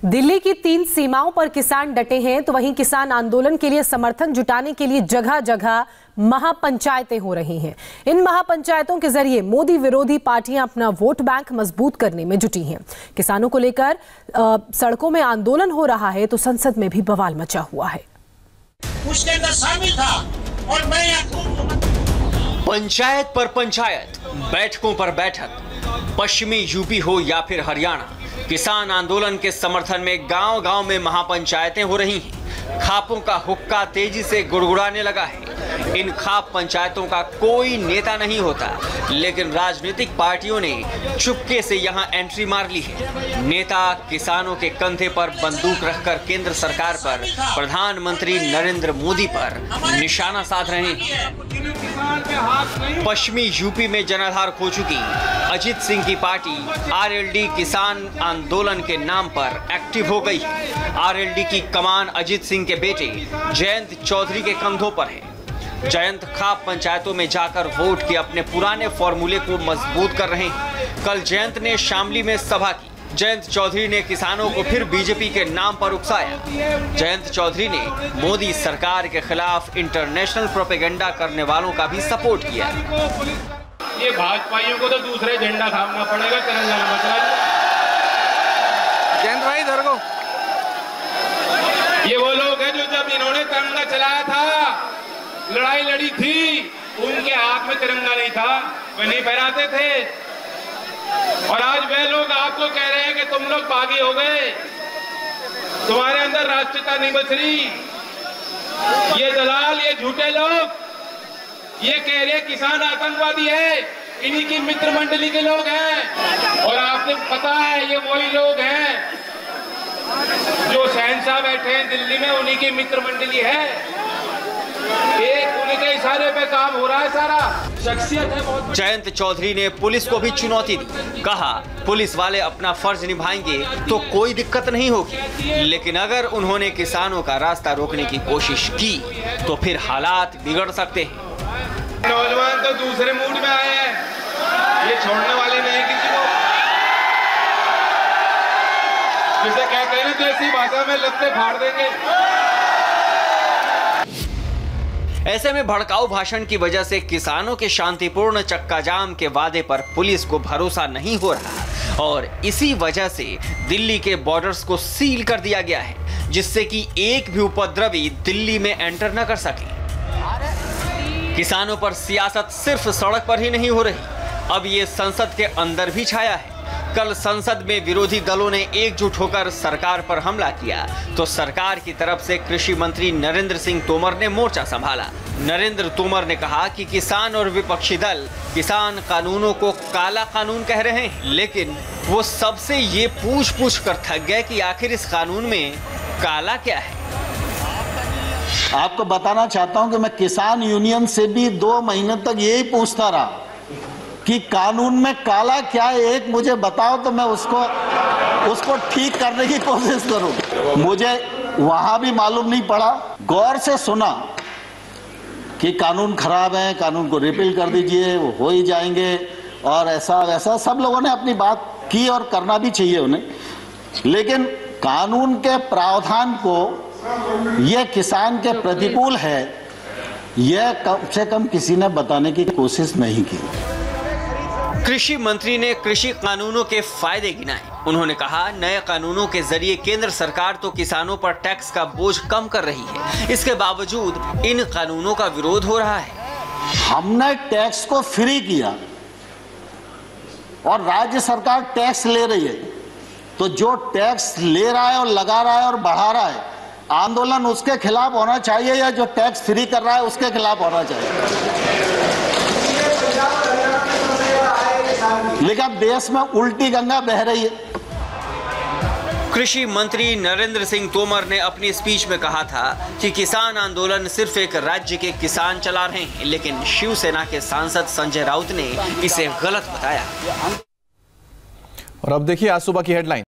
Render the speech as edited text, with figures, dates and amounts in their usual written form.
दिल्ली की 3 सीमाओं पर किसान डटे हैं, तो वहीं किसान आंदोलन के लिए समर्थन जुटाने के लिए जगह जगह महापंचायतें हो रही हैं। इन महापंचायतों के जरिए मोदी विरोधी पार्टियां अपना वोट बैंक मजबूत करने में जुटी हैं। किसानों को लेकर सड़कों में आंदोलन हो रहा है, तो संसद में भी बवाल मचा हुआ है। उसके अंदर शामिल था और मैं पंचायत पर पंचायत, बैठकों पर बैठक, पश्चिमी यूपी हो या फिर हरियाणा, किसान आंदोलन के समर्थन में गांव-गांव में महापंचायतें हो रही हैं। खापों का हुक्का तेजी से गुड़गुड़ाने लगा है। इन खाप पंचायतों का कोई नेता नहीं होता, लेकिन राजनीतिक पार्टियों ने चुपके से यहां एंट्री मार ली है। नेता किसानों के कंधे पर बंदूक रखकर केंद्र सरकार पर, प्रधानमंत्री नरेंद्र मोदी पर निशाना साध रहे हैं। पश्चिमी यूपी में जनाधार खो चुकी अजित सिंह की पार्टी आरएलडी किसान आंदोलन के नाम पर एक्टिव हो गई है। आरएलडी की कमान अजित सिंह के बेटे जयंत चौधरी के कंधों पर है। जयंत खाप पंचायतों में जाकर वोट के अपने पुराने फॉर्मूले को मजबूत कर रहे हैं। कल जयंत ने शामली में सभा की। जयंत चौधरी ने किसानों को फिर बीजेपी के नाम पर उकसाया। जयंत चौधरी ने मोदी सरकार के खिलाफ इंटरनेशनल प्रोपेगेंडा करने वालों का भी सपोर्ट किया। ये भाजपाइयों को तो दूसरे झंडा थामना पड़ेगा, तेलंगाना मसला। जयंत भाई इधर को। ये वो लोग हैं जो जब इन्होंने तिरंगा चलाया था, लड़ाई लड़ी थी, उनके हाथ में तिरंगा नहीं था, वे नहीं फहराते थे। और आज वे लोग आपको कह रहे हैं कि तुम लोग बागी हो गए, तुम्हारे अंदर राष्ट्रीयता नहीं बच रही। ये दलाल, ये झूठे लोग ये कह रहे किसान आतंकवादी है, इन्हीं की मित्र मंडली के लोग हैं। और आपको पता है ये वही लोग हैं जो शहंशाह बैठे हैं दिल्ली में, उन्हीं की मित्र मंडली है। एक उनके इशारे पे काम हो रहा है सारा। शख्सियत है बहुत। जयंत चौधरी ने पुलिस को भी चुनौती दी। कहा पुलिस वाले अपना फर्ज निभाएंगे तो कोई दिक्कत नहीं होगी, लेकिन अगर उन्होंने किसानों का रास्ता रोकने की कोशिश की तो फिर हालात बिगड़ सकते हैं। नौजवान तो दूसरे मूड में आए हैं, ये छोड़ने वाले नहीं किसी को। जिसे कहते हैं देसी भाषा में लत्ते फाड़ देंगे। ऐसे में भड़काऊ भाषण की वजह से किसानों के शांतिपूर्ण चक्का जाम के वादे पर पुलिस को भरोसा नहीं हो रहा और इसी वजह से दिल्ली के बॉर्डर्स को सील कर दिया गया है, जिससे कि एक भी उपद्रवी दिल्ली में एंटर न कर सके। किसानों पर सियासत सिर्फ सड़क पर ही नहीं हो रही, अब ये संसद के अंदर भी छाया है। कल संसद में विरोधी दलों ने एकजुट होकर सरकार पर हमला किया तो सरकार की तरफ से कृषि मंत्री नरेंद्र सिंह तोमर ने मोर्चा संभाला। नरेंद्र तोमर ने कहा कि किसान और विपक्षी दल किसान कानूनों को काला कानून कह रहे हैं, लेकिन वो सबसे ये पूछ कर थक गए कि आखिर इस कानून में काला क्या है। आपको बताना चाहता हूं कि मैं किसान यूनियन से भी 2 महीने तक यही पूछता रहा कि कानून में काला क्या है, एक मुझे बताओ तो मैं उसको ठीक करने की कोशिश करूं। मुझे वहां भी मालूम नहीं पड़ा। गौर से सुना कि कानून खराब है, कानून को रिपील कर दीजिए, वो हो ही जाएंगे और ऐसा वैसा सब लोगों ने अपनी बात की और करना भी चाहिए उन्हें, लेकिन कानून के प्रावधान को यह किसान के प्रतिकूल है, यह कम से कम किसी ने बताने की कोशिश नहीं की। कृषि मंत्री ने कृषि कानूनों के फायदे गिनाए। उन्होंने कहा नए कानूनों के जरिए केंद्र सरकार तो किसानों पर टैक्स का बोझ कम कर रही है, इसके बावजूद इन कानूनों का विरोध हो रहा है। हमने टैक्स को फ्री किया और राज्य सरकार टैक्स ले रही है, तो जो टैक्स ले रहा है और लगा रहा है और बढ़ा रहा है, आंदोलन उसके खिलाफ होना चाहिए या जो टैक्स फ्री कर रहा है उसके खिलाफ होना चाहिए। लेकिन अब देश में उल्टी गंगा बह रही है। कृषि मंत्री नरेंद्र सिंह तोमर ने अपनी स्पीच में कहा था कि किसान आंदोलन सिर्फ एक राज्य के किसान चला रहे हैं, लेकिन शिवसेना के सांसद संजय राउत ने इसे गलत बताया। और अब देखिए आज सुबह की हेडलाइन।